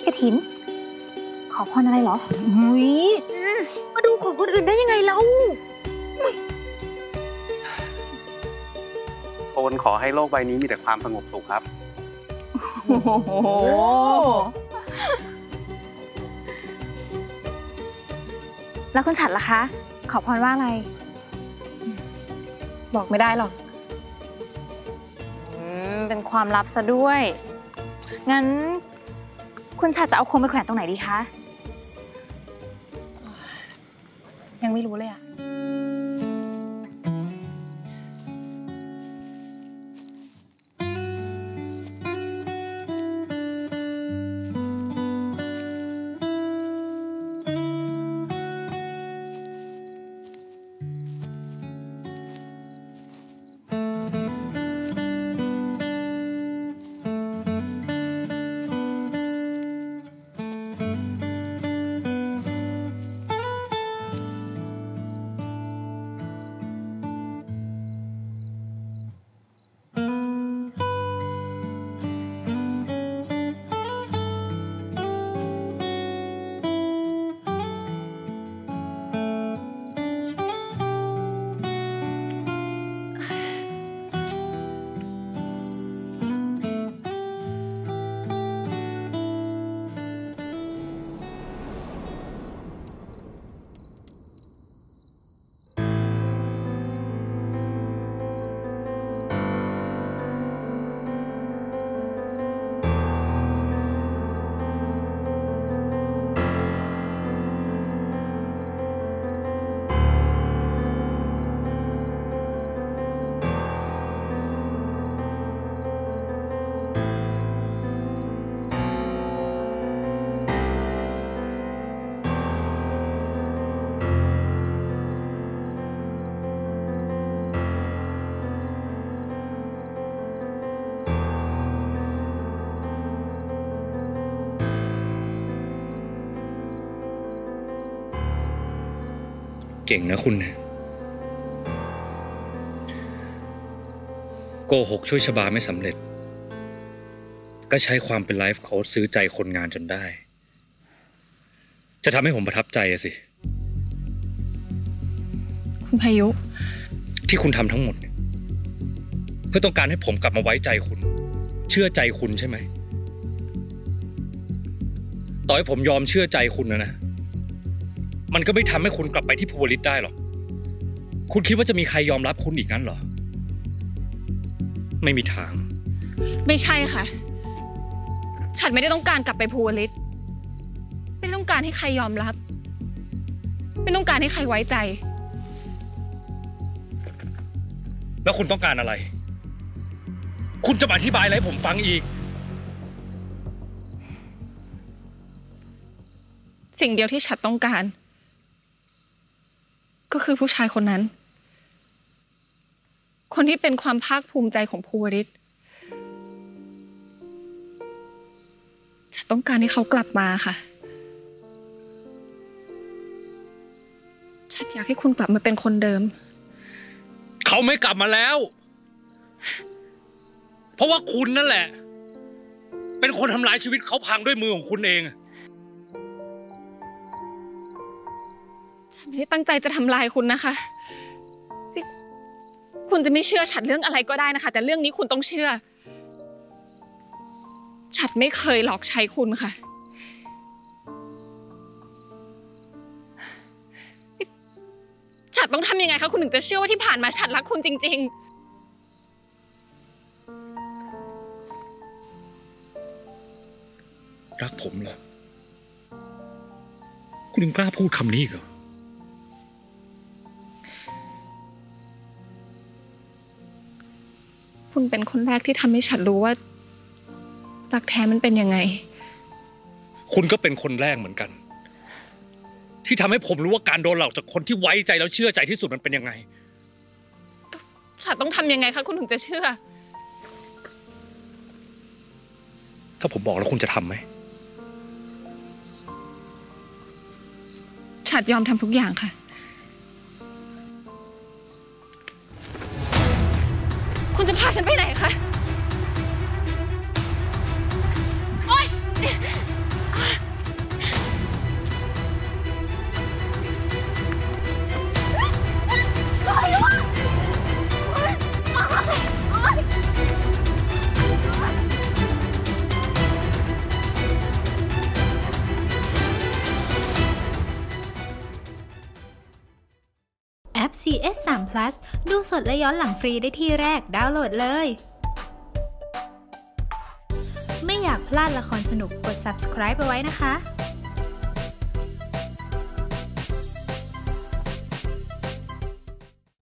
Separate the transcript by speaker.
Speaker 1: กฐินขอพรอะไรเหรออุ้ยมาดูของคนอื่นได้ยังไงเล่า
Speaker 2: โทนขอให้โลกใบนี้มีแต่ความสงบสุขครับ
Speaker 1: โอ้โหแล้วคุณฉัตรล่ะคะขอพรว่าอะไรบอกไม่ได้หรอกเป็นความลับซะด้วยงั้นคุณฉัตรจะเอาโคมไปแขวนตรงไหนดีคะยังไม่รู้เลยอะ
Speaker 3: เก่งนะคุณเนี่ยโกหกช่วยชบาไม่สำเร็จก็ใช้ความเป็นไลฟ์โค้ชซื้อใจคนงานจนได้จะทำให้ผมประทับใจสิ
Speaker 1: คุณพายุ
Speaker 3: ที่คุณทำทั้งหมดเพื่อต้องการให้ผมกลับมาไว้ใจคุณเชื่อใจคุณใช่ไหมต่อให้ผมยอมเชื่อใจคุณนะมันก็ไม่ทำให้คุณกลับไปที่ภูวลิตได้หรอกคุณคิดว่าจะมีใครยอมรับคุณอีกงั้นเหรอไม่มีทาง
Speaker 4: ไม่ใช่ค่ะฉันไม่ได้ต้องการกลับไปภูวลิตไม่ต้องการให้ใครยอมรับไม่ต้องการให้ใครไว้ใจ
Speaker 3: แล้วคุณต้องการอะไรคุณจะมาอธิบายอะไรให้ผมฟังอีก
Speaker 4: สิ่งเดียวที่ฉันต้องการก็คือผู้ชายคนนั้นคนที่เป็นความภาคภูมิใจของภูวริศฉันต้องการให้เขากลับมาค่ะฉันอยากให้คุณกลับมาเป็นคนเดิม
Speaker 3: เขาไม่กลับมาแล้วเพราะว่าคุณนั่นแหละเป็นคนทำลายชีวิตเขาพังด้วยมือของคุณเอง
Speaker 4: ฉันไม่ได้ตั้งใจจะทำลายคุณนะคะคุณจะไม่เชื่อฉันเรื่องอะไรก็ได้นะคะแต่เรื่องนี้คุณต้องเชื่อฉันไม่เคยหลอกใช้คุณค่ะฉันต้องทำยังไงคะคุณถึงจะเชื่อว่าที่ผ่านมาฉันรักคุณจริง
Speaker 3: ๆรักผมเหรอคุณยังกล้าพูดคำนี้เหรอ
Speaker 4: คุณเป็นคนแรกที่ทำให้ฉันรู้ว่ารักแท้มันเป็นยังไง
Speaker 3: คุณก็เป็นคนแรกเหมือนกันที่ทำให้ผมรู้ว่าการโดนหลอกจากคนที่ไว้ใจแล้วเชื่อใจที่สุดมันเป็นยังไง
Speaker 4: ฉันต้องทำยังไงคะคุณถึงจะเชื่อ
Speaker 3: ถ้าผมบอกแล้วคุณจะทำไหม
Speaker 4: ฉันยอมทำทุกอย่างค่ะคุณจะพาฉันไปไหนคะโอ๊ย
Speaker 5: ป CS3 Plus ดูสดและย้อนหลังฟรีได้ที่แรกดาวน์โหลดเลย ไม่อยากพลาดละครสนุกกด subscribe ไปไว้นะคะ